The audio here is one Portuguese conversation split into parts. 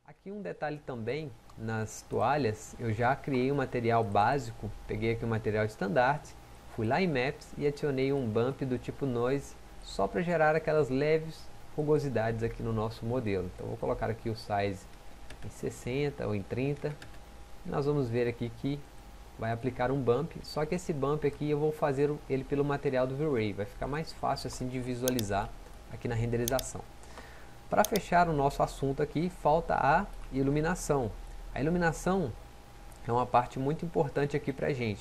Aqui um detalhe também, nas toalhas eu já criei um material básico, peguei aqui um material estandarte, fui lá em Maps e adicionei um bump do tipo Noise, só para gerar aquelas leves rugosidades aqui no nosso modelo. Então vou colocar aqui o size em 60 ou em 30, e nós vamos ver aqui que vai aplicar um bump, só que esse bump aqui eu vou fazer ele pelo material do V-Ray, vai ficar mais fácil assim de visualizar aqui na renderização. Para fechar o nosso assunto aqui, falta a iluminação. A iluminação é uma parte muito importante aqui para a gente.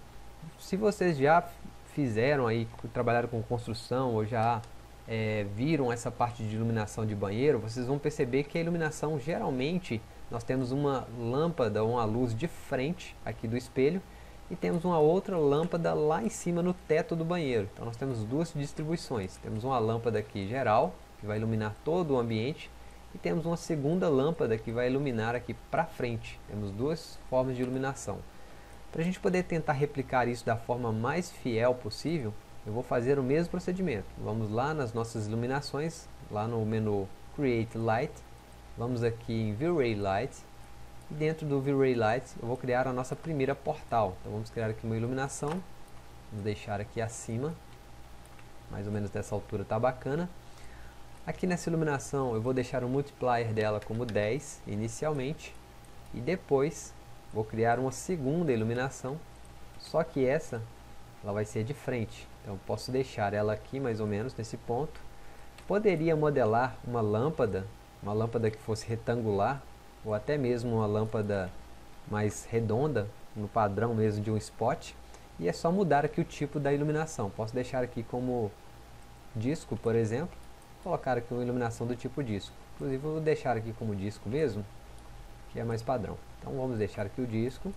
Se vocês já fizeram aí, trabalharam com construção ou já viram essa parte de iluminação de banheiro, vocês vão perceber que a iluminação geralmente nós temos uma lâmpada ou uma luz de frente aqui do espelho e temos uma outra lâmpada lá em cima no teto do banheiro. Então nós temos duas distribuições. Temos uma lâmpada aqui geral, que vai iluminar todo o ambiente, e temos uma segunda lâmpada que vai iluminar aqui para frente. Temos duas formas de iluminação. Para a gente poder tentar replicar isso da forma mais fiel possível, eu vou fazer o mesmo procedimento. Vamos lá nas nossas iluminações, lá no menu Create Light, vamos aqui em V-Ray Light, e dentro do V-Ray Light eu vou criar a nossa primeira portal. Então vamos criar aqui uma iluminação, vamos deixar aqui acima, mais ou menos dessa altura está bacana. Aqui nessa iluminação eu vou deixar o multiplier dela como 10 inicialmente, e depois vou criar uma segunda iluminação, só que ela vai ser de frente. Então eu posso deixar ela aqui mais ou menos nesse ponto. Poderia modelar uma lâmpada que fosse retangular, ou até mesmo uma lâmpada mais redonda, no padrão mesmo de um spot, e é só mudar aqui o tipo da iluminação. Posso deixar aqui como disco, por exemplo, colocar aqui uma iluminação do tipo disco. Inclusive eu vou deixar aqui como disco mesmo, que é mais padrão. Então vamos deixar aqui o disco,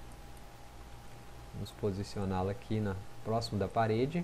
vamos posicioná-lo aqui próximo da parede.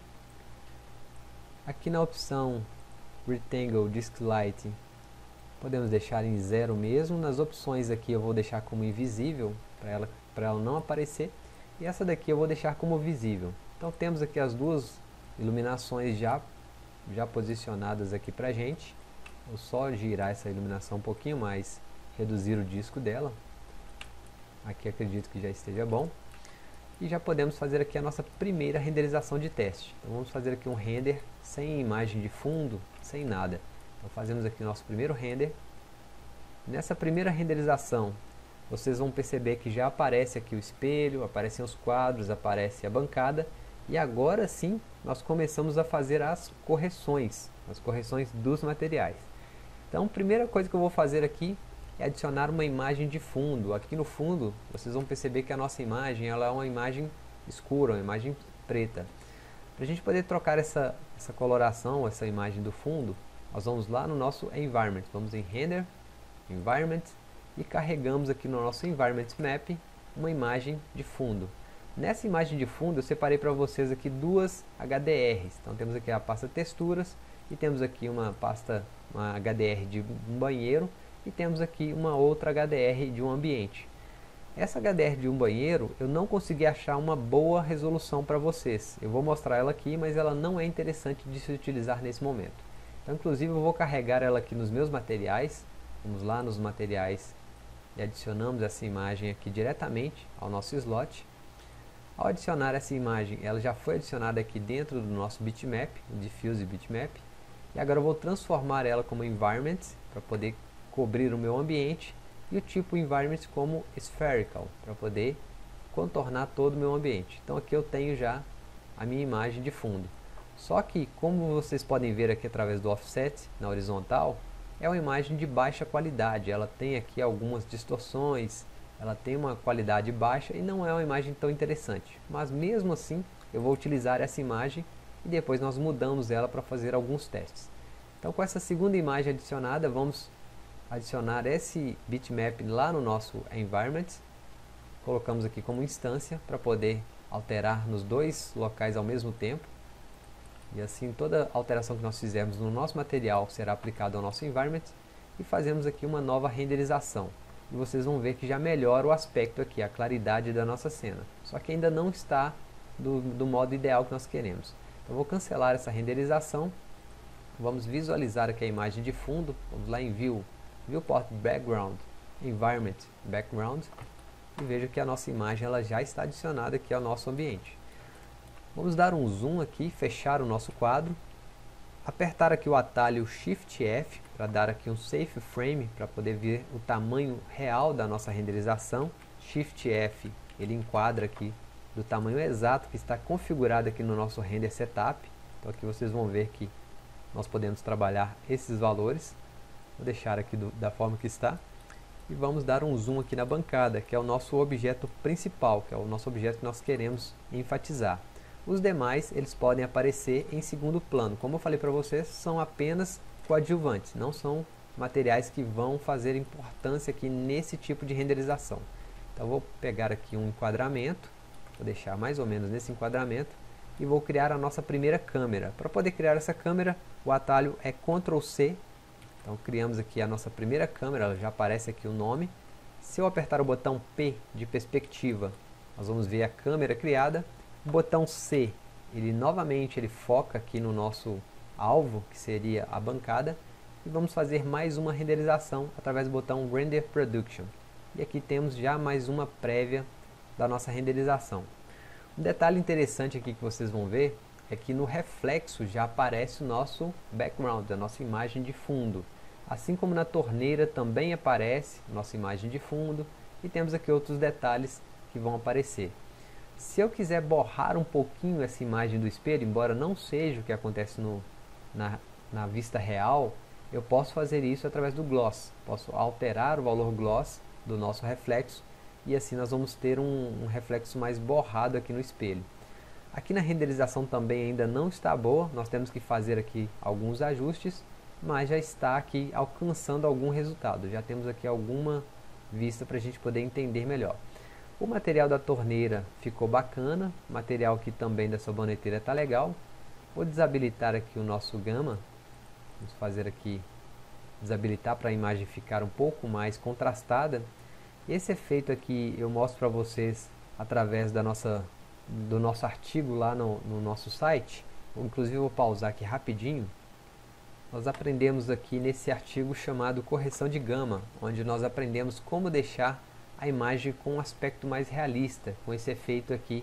Aqui na opção Rectangle Disc Light podemos deixar em 0 mesmo. Nas opções aqui eu vou deixar como invisível, para ela não aparecer, e essa daqui eu vou deixar como visível. Então temos aqui as duas iluminações já posicionadas aqui pra gente. Vou só girar essa iluminação um pouquinho mais, reduzir o disco dela. Aqui acredito que já esteja bom. E já podemos fazer aqui a nossa primeira renderização de teste. Então vamos fazer aqui um render sem imagem de fundo, sem nada. Então fazemos aqui o nosso primeiro render. Nessa primeira renderização, vocês vão perceber que já aparece aqui o espelho, aparecem os quadros, aparece a bancada. E agora sim, nós começamos a fazer as correções dos materiais. Então, a primeira coisa que eu vou fazer aqui é adicionar uma imagem de fundo. Aqui no fundo, vocês vão perceber que a nossa imagem ela é uma imagem escura, uma imagem preta. Para a gente poder trocar essa coloração, essa imagem do fundo, nós vamos lá no nosso Environment. Vamos em Render, Environment, e carregamos aqui no nosso Environment Map uma imagem de fundo. Nessa imagem de fundo eu separei para vocês aqui duas HDRs. Então temos aqui a pasta texturas e temos aqui uma HDR de um banheiro e temos aqui uma outra HDR de um ambiente. Essa HDR de um banheiro eu não consegui achar uma boa resolução para vocês. Eu vou mostrar ela aqui, mas ela não é interessante de se utilizar nesse momento. Então inclusive eu vou carregar ela aqui nos meus materiais. Vamos lá nos materiais e adicionamos essa imagem aqui diretamente ao nosso slot. Ao adicionar essa imagem, ela já foi adicionada aqui dentro do nosso bitmap, o Diffuse Bitmap. E agora eu vou transformar ela como Environment, para poder cobrir o meu ambiente. E o tipo Environment como Spherical, para poder contornar todo o meu ambiente. Então aqui eu tenho já a minha imagem de fundo. Só que, como vocês podem ver aqui através do Offset, na horizontal, é uma imagem de baixa qualidade. Ela tem aqui algumas distorções, ela tem uma qualidade baixa e não é uma imagem tão interessante. Mas mesmo assim, eu vou utilizar essa imagem e depois nós mudamos ela para fazer alguns testes. Então com essa segunda imagem adicionada, vamos adicionar esse bitmap lá no nosso Environment. Colocamos aqui como instância para poder alterar nos dois locais ao mesmo tempo. E assim toda alteração que nós fizermos no nosso material será aplicada ao nosso Environment. E fazemos aqui uma nova renderização. E vocês vão ver que já melhora o aspecto aqui, a claridade da nossa cena. Só que ainda não está do modo ideal que nós queremos. Então eu vou cancelar essa renderização. Vamos visualizar aqui a imagem de fundo. Vamos lá em View, Viewport Background, Environment Background, e veja que a nossa imagem ela já está adicionada aqui ao nosso ambiente. Vamos dar um zoom aqui, fechar o nosso quadro, apertar aqui o atalho Shift F para dar aqui um Safe Frame para poder ver o tamanho real da nossa renderização. Shift F, ele enquadra aqui do tamanho exato que está configurado aqui no nosso Render Setup. Então aqui vocês vão ver que nós podemos trabalhar esses valores. Vou deixar aqui da forma que está. E vamos dar um zoom aqui na bancada, que é o nosso objeto principal, que é o nosso objeto que nós queremos enfatizar. Os demais, eles podem aparecer em segundo plano. Como eu falei para vocês, são apenas coadjuvantes, não são materiais que vão fazer importância aqui nesse tipo de renderização. Então vou pegar aqui um enquadramento, vou deixar mais ou menos nesse enquadramento, e vou criar a nossa primeira câmera. Para poder criar essa câmera, o atalho é Ctrl C. Então criamos aqui a nossa primeira câmera, já aparece aqui o nome. Se eu apertar o botão P de perspectiva, nós vamos ver a câmera criada. O botão C, ele novamente foca aqui no nosso alvo, que seria a bancada. E vamos fazer mais uma renderização através do botão Render Production. E aqui temos já mais uma prévia da nossa renderização. Um detalhe interessante aqui que vocês vão ver é que no reflexo já aparece o nosso background, a nossa imagem de fundo. Assim como na torneira também aparece nossa imagem de fundo, e temos aqui outros detalhes que vão aparecer. Se eu quiser borrar um pouquinho essa imagem do espelho, embora não seja o que acontece na vista real, eu posso fazer isso através do gloss. Posso alterar o valor gloss do nosso reflexo e assim nós vamos ter um reflexo mais borrado aqui no espelho. Aqui na renderização também ainda não está boa, nós temos que fazer aqui alguns ajustes, mas já está aqui alcançando algum resultado. Já temos aqui alguma vista para a gente poder entender melhor. O material da torneira ficou bacana, o material aqui também da saboneteira está legal. Vou desabilitar aqui o nosso gama, vamos fazer aqui, desabilitar para a imagem ficar um pouco mais contrastada. Esse efeito aqui eu mostro para vocês através do nosso artigo lá no nosso site. Inclusive eu vou pausar aqui rapidinho. Nós aprendemos aqui nesse artigo chamado Correção de Gama, onde nós aprendemos como deixar a imagem com um aspecto mais realista, com esse efeito aqui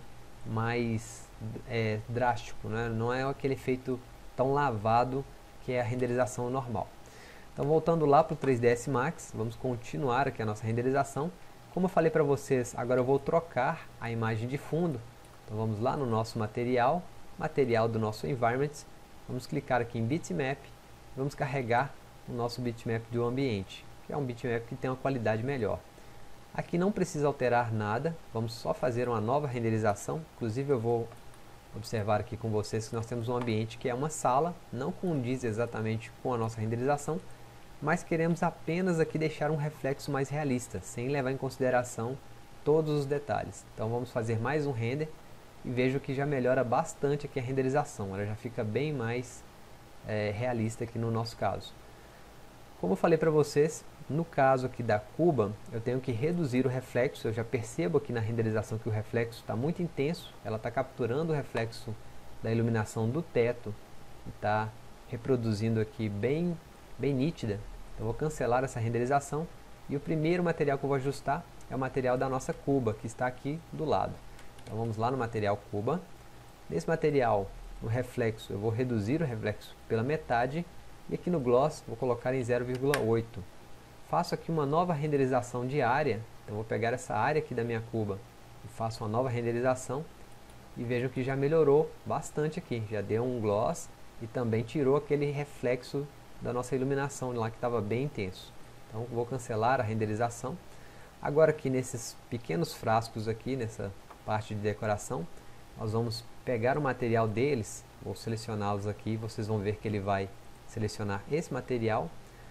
mais drástico, né? Não é aquele efeito tão lavado que é a renderização normal. Então voltando lá para o 3ds Max, vamos continuar aqui a nossa renderização. Como eu falei para vocês, agora eu vou trocar a imagem de fundo. Então vamos lá no nosso material, material do nosso Environment, vamos clicar aqui em Bitmap, vamos carregar o nosso bitmap do ambiente, que é um bitmap que tem uma qualidade melhor. Aqui não precisa alterar nada, vamos só fazer uma nova renderização. Inclusive eu vou observar aqui com vocês que nós temos um ambiente que é uma sala, não condiz exatamente com a nossa renderização, mas queremos apenas aqui deixar um reflexo mais realista, sem levar em consideração todos os detalhes. Então vamos fazer mais um render e vejo que já melhora bastante aqui a renderização, ela já fica bem mais realista aqui no nosso caso. Como eu falei para vocês, no caso aqui da cuba, eu tenho que reduzir o reflexo. Eu já percebo aqui na renderização que o reflexo está muito intenso, ela está capturando o reflexo da iluminação do teto, está reproduzindo aqui bem nítida. Então vou cancelar essa renderização e o primeiro material que eu vou ajustar é o material da nossa cuba, que está aqui do lado. Então vamos lá no material cuba. Nesse material, no reflexo, eu vou reduzir o reflexo pela metade e aqui no gloss vou colocar em 0,8. Faço aqui uma nova renderização de área, então vou pegar essa área aqui da minha cuba e faço uma nova renderização e vejam que já melhorou bastante aqui, já deu um gloss e também tirou aquele reflexo da nossa iluminação lá que estava bem intenso. Então vou cancelar a renderização. Agora aqui nesses pequenos frascos aqui, nessa parte de decoração, nós vamos pegar o material deles, vou selecioná-los aqui, vocês vão ver que ele vai selecionar esse material.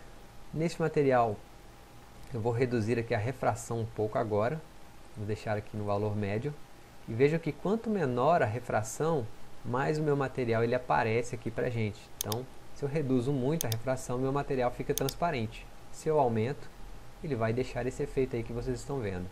Neste material eu vou reduzir aqui a refração um pouco agora, vou deixar aqui no valor médio, e vejam que quanto menor a refração, mais o meu material ele aparece aqui pra gente. Então, se eu reduzo muito a refração, meu material fica transparente. Se eu aumento, ele vai deixar esse efeito aí que vocês estão vendo.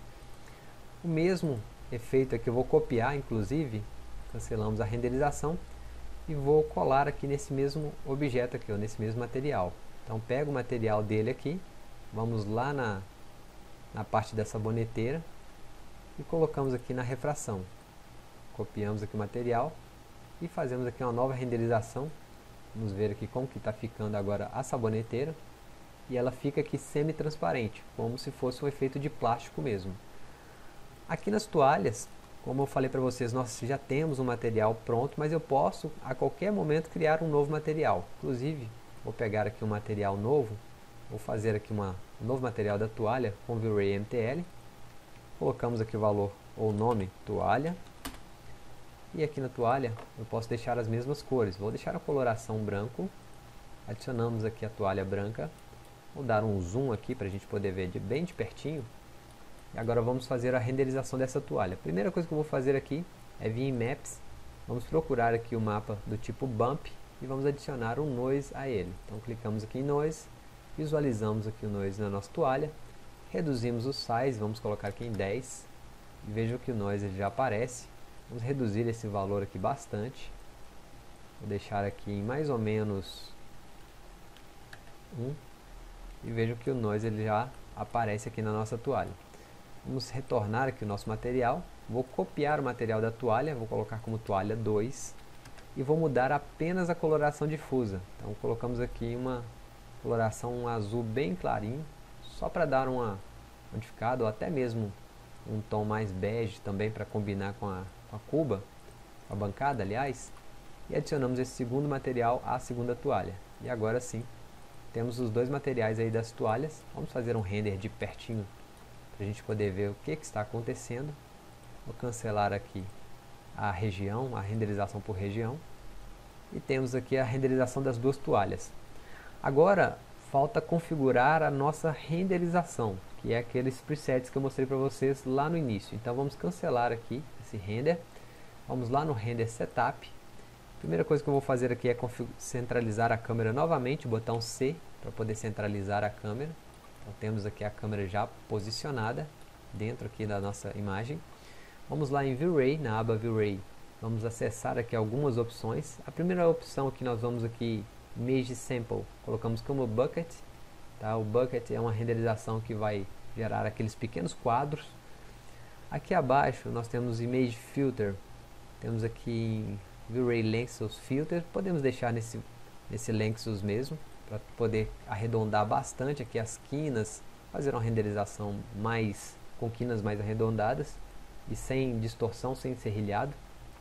O mesmo efeito aqui eu vou copiar, inclusive, cancelamos a renderização, e vou colar aqui nesse mesmo objeto aqui, ó, nesse mesmo material. Então pego o material dele aqui, vamos lá na parte da saboneteira e colocamos aqui na refração. Copiamos aqui o material e fazemos aqui uma nova renderização. Vamos ver aqui como que está ficando agora a saboneteira. E ela fica aqui semi-transparente, como se fosse um efeito de plástico mesmo. Aqui nas toalhas, como eu falei para vocês, nós já temos um material pronto, mas eu posso a qualquer momento criar um novo material. Inclusive, vou pegar aqui um material novo, vou fazer aqui um novo material da toalha com V-Ray MTL. Colocamos aqui o valor ou nome toalha. E aqui na toalha eu posso deixar as mesmas cores. Vou deixar a coloração branco. Adicionamos aqui a toalha branca. Vou dar um zoom aqui para a gente poder ver bem de pertinho. E agora vamos fazer a renderização dessa toalha. A primeira coisa que eu vou fazer aqui é vir em Maps. Vamos procurar aqui o mapa do tipo Bump e vamos adicionar um Noise a ele. Então clicamos aqui em Noise, visualizamos aqui o Noise na nossa toalha, reduzimos o Size, vamos colocar aqui em 10 e vejam que o Noise já aparece. Vamos reduzir esse valor aqui bastante. Vou deixar aqui em mais ou menos 1 e vejam que o Noise ele já aparece aqui na nossa toalha. Vamos retornar aqui o nosso material, vou copiar o material da toalha, vou colocar como toalha 2 e vou mudar apenas a coloração difusa. Então colocamos aqui uma coloração azul bem clarinho, só para dar uma modificada, ou até mesmo um tom mais bege também para combinar com a cuba, com a bancada aliás, e adicionamos esse segundo material à segunda toalha. E agora sim, temos os dois materiais aí das toalhas. Vamos fazer um render de pertinho para a gente poder ver o que está acontecendo. Vou cancelar aqui a região, a renderização por região. E temos aqui a renderização das duas toalhas. Agora falta configurar a nossa renderização, que é aqueles presets que eu mostrei para vocês lá no início. Então vamos cancelar aqui esse render. Vamos lá no render setup. Primeira coisa que eu vou fazer aqui é centralizar a câmera novamente, botão C, para poder centralizar a câmera. Então temos aqui a câmera já posicionada dentro aqui da nossa imagem. Vamos lá em V-Ray, na aba V-Ray, vamos acessar aqui algumas opções. A primeira opção que nós vamos aqui, Image Sample, colocamos como Bucket. Tá? O Bucket é uma renderização que vai gerar aqueles pequenos quadros. Aqui abaixo nós temos Image Filter, temos aqui V-Ray Lanxos Filter, podemos deixar nesse Lanxos mesmo, para poder arredondar bastante aqui as quinas, fazer uma renderização com quinas mais arredondadas e sem distorção, sem serrilhado.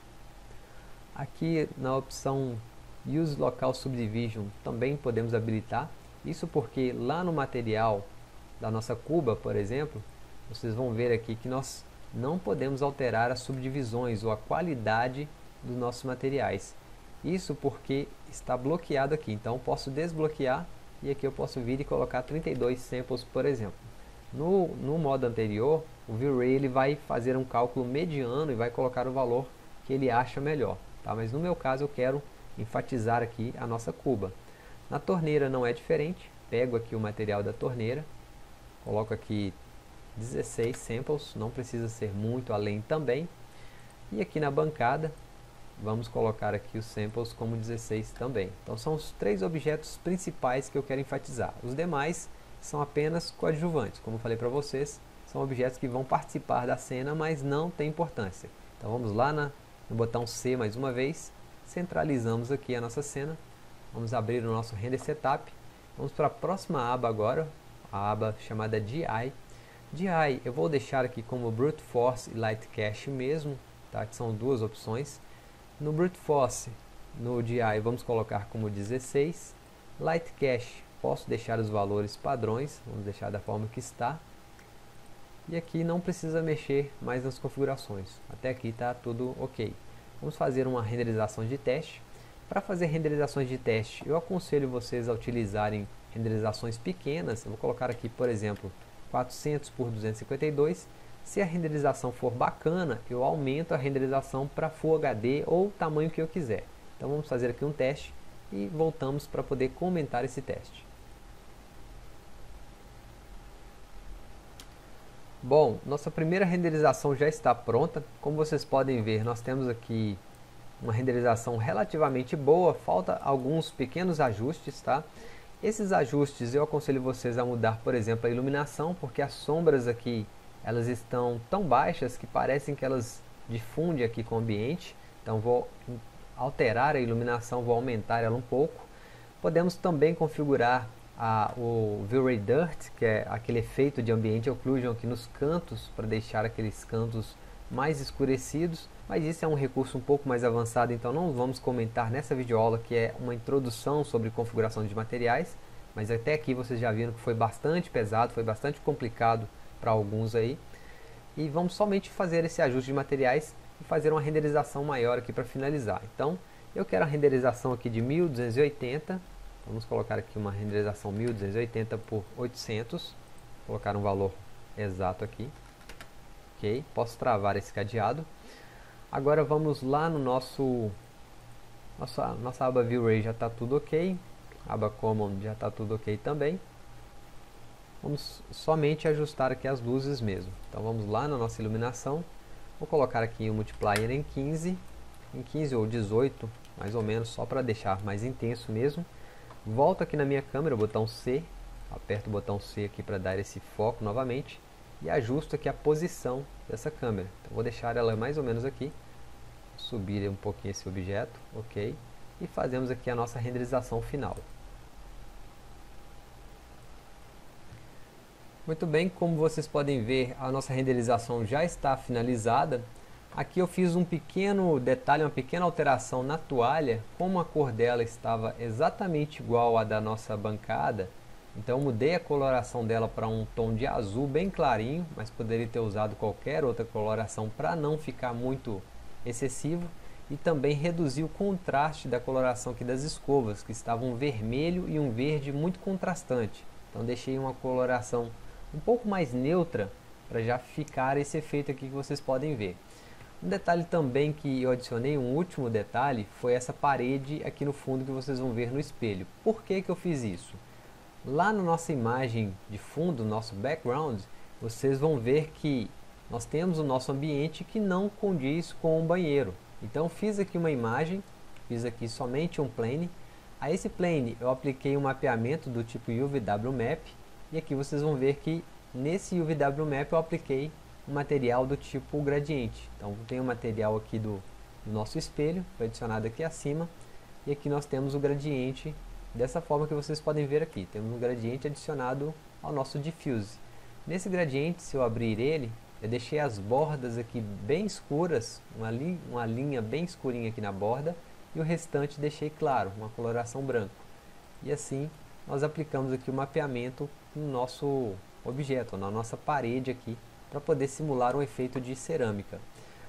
Aqui na opção Use Local Subdivision também podemos habilitar, isso porque lá no material da nossa cuba, por exemplo, vocês vão ver aqui que nós não podemos alterar as subdivisões ou a qualidade dos nossos materiais. Isso porque está bloqueado aqui, então posso desbloquear e aqui eu posso vir e colocar 32 samples, por exemplo. No modo anterior, o V-Ray ele vai fazer um cálculo mediano e vai colocar o valor que ele acha melhor, tá? Mas no meu caso eu quero enfatizar aqui a nossa cuba. Na torneira não é diferente, pego aqui o material da torneira, coloco aqui 16 samples, não precisa ser muito além também, e aqui na bancada vamos colocar aqui os samples como 16 também. Então são os três objetos principais que eu quero enfatizar. Os demais são apenas coadjuvantes, como eu falei para vocês, são objetos que vão participar da cena, mas não tem importância. Então vamos lá no botão C mais uma vez, centralizamos aqui a nossa cena, vamos abrir o nosso Render Setup, vamos para a próxima aba agora, a aba chamada DI. DI eu vou deixar aqui como Brute Force e Light Cache mesmo, tá? Que são duas opções. No Brute Force, no DI, vamos colocar como 16. Light Cache, posso deixar os valores padrões, vamos deixar da forma que está. E aqui não precisa mexer mais nas configurações, até aqui está tudo ok. Vamos fazer uma renderização de teste. Para fazer renderizações de teste, eu aconselho vocês a utilizarem renderizações pequenas. Eu vou colocar aqui, por exemplo, 400 por 252. Se a renderização for bacana, eu aumento a renderização para Full HD ou o tamanho que eu quiser. Então vamos fazer aqui um teste e voltamos para poder comentar esse teste. Bom, nossa primeira renderização já está pronta. Como vocês podem ver, nós temos aqui uma renderização relativamente boa, falta alguns pequenos ajustes, tá? Esses ajustes eu aconselho vocês a mudar, por exemplo, a iluminação, porque as sombras aqui elas estão tão baixas que parecem que elas difundem aqui com o ambiente. Então vou alterar a iluminação, vou aumentar ela um pouco. Podemos também configurar o V-Ray Dirt, que é aquele efeito de Ambient Occlusion aqui nos cantos, para deixar aqueles cantos mais escurecidos, mas isso é um recurso um pouco mais avançado, então não vamos comentar nessa videoaula, que é uma introdução sobre configuração de materiais, mas até aqui vocês já viram que foi bastante pesado, foi bastante complicado para alguns aí, e vamos somente fazer esse ajuste de materiais e fazer uma renderização maior aqui para finalizar. Então, eu quero a renderização aqui de 1280, vamos colocar aqui uma renderização 1280 por 800, colocar um valor exato aqui. Ok, posso travar esse cadeado. Agora vamos lá no nossa aba V-Ray já está tudo ok, aba Common já está tudo ok também. Vamos somente ajustar aqui as luzes mesmo. Então vamos lá na nossa iluminação, vou colocar aqui o multiplier em 15 ou 18, mais ou menos, só para deixar mais intenso mesmo. Volto aqui na minha câmera, o botão C, aperto o botão C aqui para dar esse foco novamente. E ajusto aqui a posição dessa câmera. Então, vou deixar ela mais ou menos aqui, subir um pouquinho esse objeto, ok, e fazemos aqui a nossa renderização final. Muito bem, como vocês podem ver, a nossa renderização já está finalizada. Aqui eu fiz um pequeno detalhe, uma pequena alteração na toalha, como a cor dela estava exatamente igual à da nossa bancada. Então mudei a coloração dela para um tom de azul bem clarinho, mas poderia ter usado qualquer outra coloração para não ficar muito excessivo. E também reduzi o contraste da coloração aqui das escovas, que estavam um vermelho e um verde muito contrastante. Então deixei uma coloração um pouco mais neutra para já ficar esse efeito aqui que vocês podem ver. Um detalhe também que eu adicionei, um último detalhe, foi essa parede aqui no fundo que vocês vão ver no espelho. Por que que eu fiz isso? Lá na nossa imagem de fundo, nosso background, vocês vão ver que nós temos o nosso ambiente que não condiz com o banheiro. Então fiz aqui uma imagem, fiz aqui somente um plane. A esse plane eu apliquei um mapeamento do tipo UVW Map. E aqui vocês vão ver que nesse UVW Map eu apliquei um material do tipo gradiente. Então tem o material aqui do nosso espelho, foi adicionado aqui acima. E aqui nós temos o gradiente dessa forma que vocês podem ver aqui. Temos um gradiente adicionado ao nosso diffuse. Nesse gradiente, se eu abrir ele, eu deixei as bordas aqui bem escuras, uma linha bem escurinha aqui na borda, e o restante deixei claro, uma coloração branco. E assim nós aplicamos aqui o mapeamento no nosso objeto, na nossa parede aqui, para poder simular um efeito de cerâmica.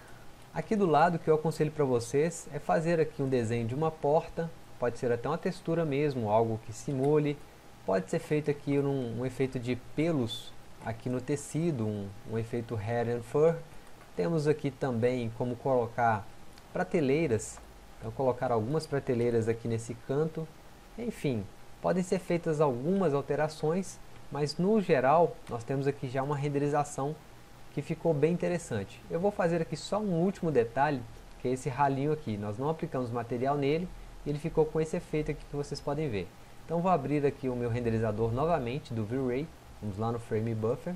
Aqui do lado, o que eu aconselho para vocês é fazer aqui um desenho de uma porta. Pode ser até uma textura mesmo, algo que simule. Pode ser feito aqui um efeito de pelos aqui no tecido, um efeito hair and fur. Temos aqui também como colocar prateleiras. Então colocar algumas prateleiras aqui nesse canto. Enfim, podem ser feitas algumas alterações, mas no geral nós temos aqui já uma renderização que ficou bem interessante. Eu vou fazer aqui só um último detalhe, que é esse ralinho aqui. Nós não aplicamos material nele, ele ficou com esse efeito aqui que vocês podem ver. Então vou abrir aqui o meu renderizador novamente do V-Ray. Vamos lá no Frame Buffer.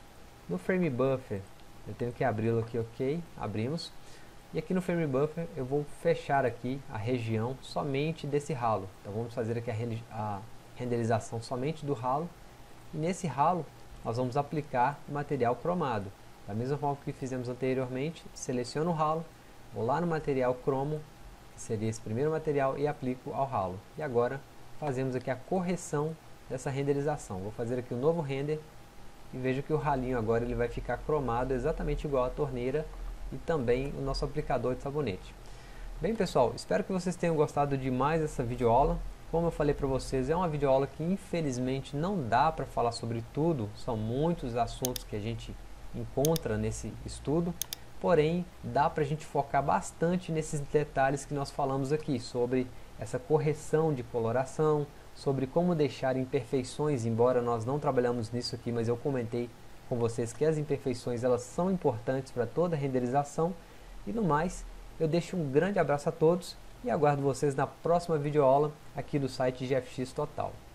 No Frame Buffer eu tenho que abri-lo aqui, ok, abrimos. E aqui no Frame Buffer eu vou fechar aqui a região somente desse ralo. Então vamos fazer aqui a renderização somente do ralo. E nesse ralo nós vamos aplicar o material cromado. Da mesma forma que fizemos anteriormente, seleciono o ralo, vou lá no material cromo, que seria esse primeiro material, e aplico ao ralo. E agora fazemos aqui a correção dessa renderização. Vou fazer aqui um novo render e vejo que o ralinho agora ele vai ficar cromado exatamente igual à torneira e também o nosso aplicador de sabonete. Bem pessoal, espero que vocês tenham gostado de mais essa videoaula. Como eu falei para vocês, é uma videoaula que infelizmente não dá para falar sobre tudo, são muitos assuntos que a gente encontra nesse estudo, porém dá para a gente focar bastante nesses detalhes que nós falamos aqui, sobre essa correção de coloração, sobre como deixar imperfeições, embora nós não trabalhamos nisso aqui, mas eu comentei com vocês que as imperfeições elas são importantes para toda a renderização. E no mais, eu deixo um grande abraço a todos e aguardo vocês na próxima videoaula aqui do site GFX Total.